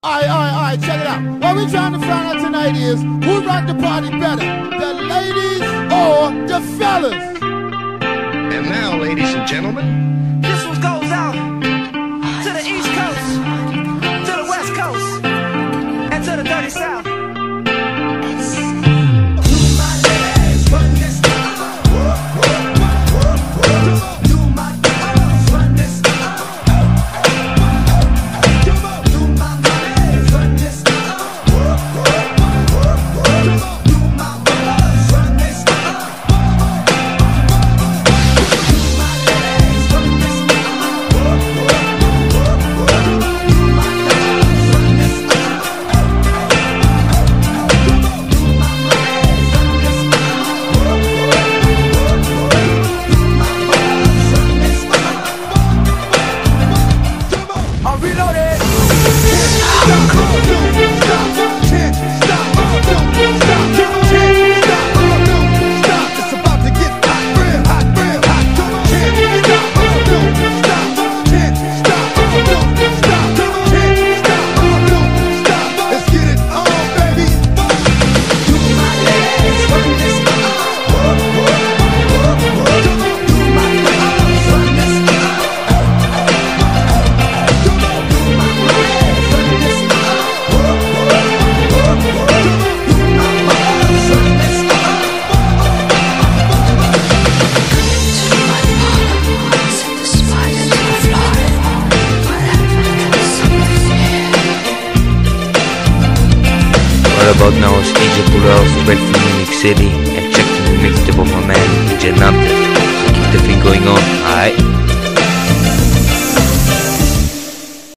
Alright, check it out. What we're trying to find out tonight is who rock the party better, the ladies or the fellas? And now, ladies and gentlemen, this one goes out to the East Coast, to the West Coast, and to the Dirty South. Right about now, it's DJ Purell straight from New York City and check the new mixtape of my man DJ Nante. So keep the thing going on, alright?